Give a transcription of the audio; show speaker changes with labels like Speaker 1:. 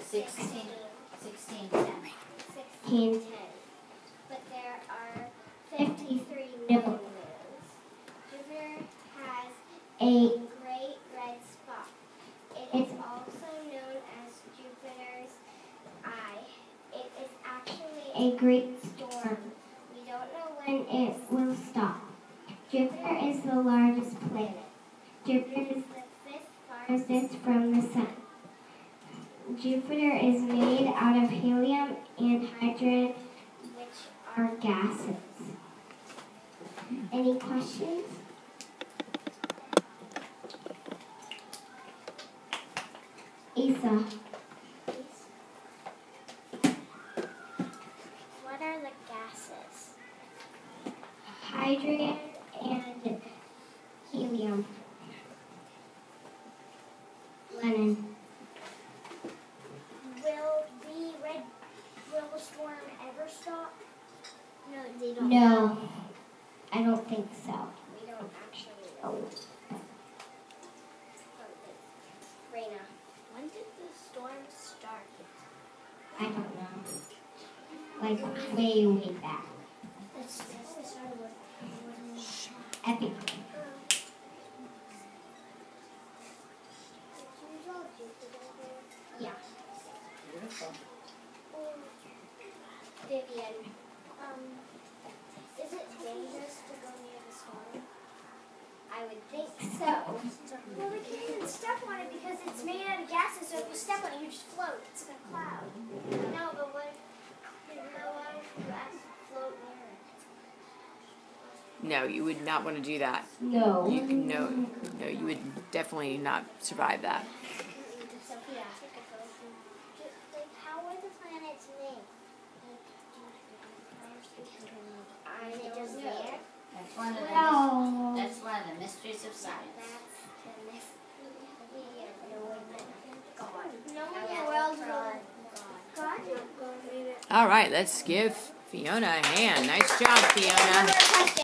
Speaker 1: 16,
Speaker 2: 10. But there are 53 known moons. Jupiter has a great red spot. It is also known as Jupiter's eye. It is actually a great storm. We don't know when it will stop. Jupiter is the largest planet. Jupiter is the fifth farthest from the sun. Jupiter is made out of helium and hydrogen, which are gases. Any questions? Isa. What are the gases? Hydrogen and helium. Lennon. Will the storm ever stop? No, they don't. No, I don't think so. We don't actually know. Raina, when did the storm start? I don't know. Like way back. It started with epic. Yeah.
Speaker 3: Beautiful.
Speaker 2: Vivian, is it dangerous to go near the storm? I would think so. Well, we can't even step on it because it's made out of gases, so if you step on it, you just float. It's in a cloud. No, but what if you float near it?
Speaker 3: No, you would not want to do that.
Speaker 2: No.
Speaker 3: No, you would definitely not survive that.
Speaker 2: Sophia, how were the planets made? Are they just there?
Speaker 1: That's one of the mysteries of science.
Speaker 3: All right, let's give Fiona a hand. Nice job, Fiona.